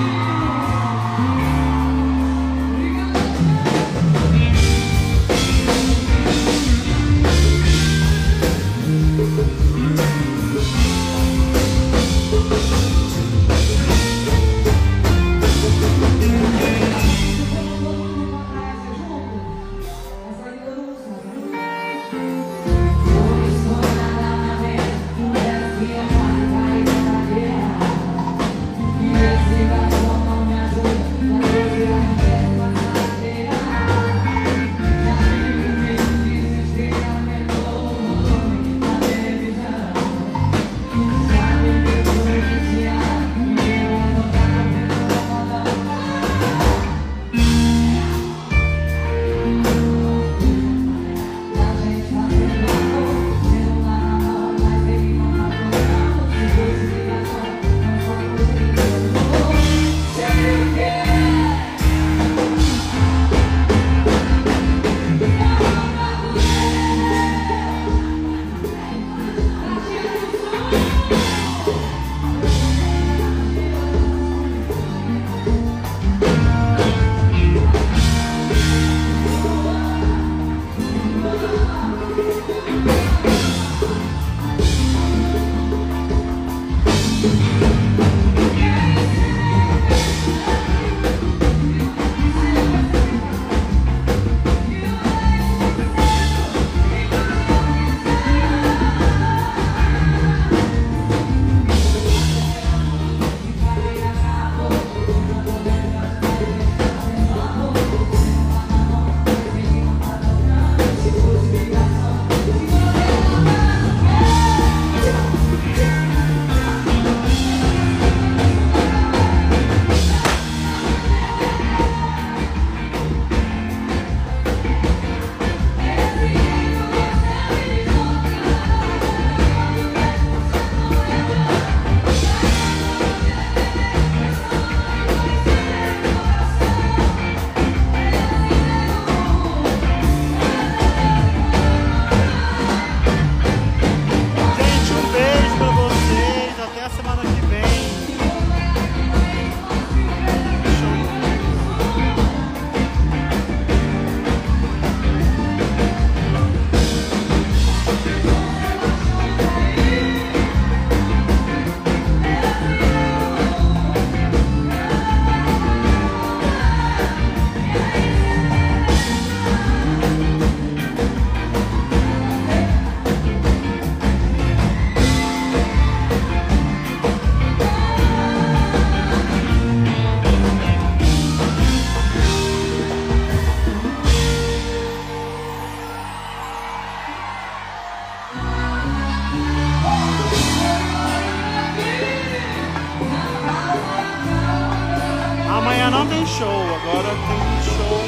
não tem show, agora tem show.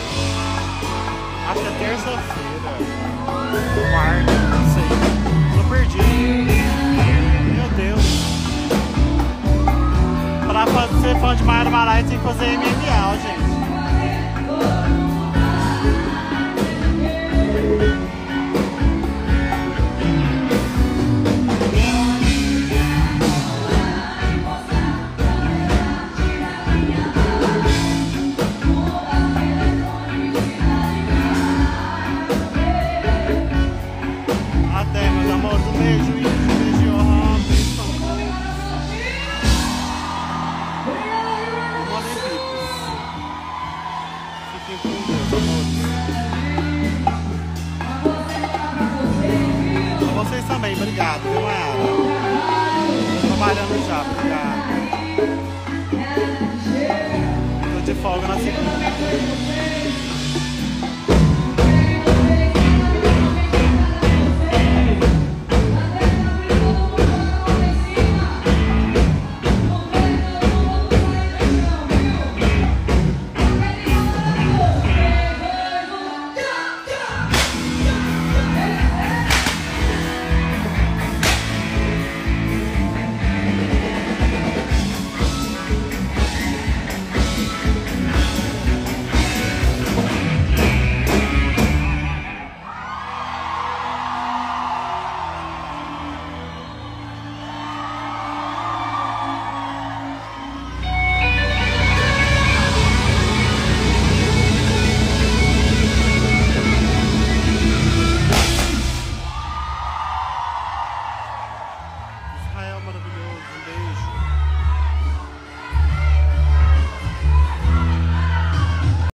Acho que é terça-feira. Quarta, não sei. Tô perdido. Meu Deus. Pra ser fã de Maiara Maraíza tem que fazer M M A, gente. Obrigado, viu, Mayara? Tô trabalhando já, obrigado. Tô de folga na segunda.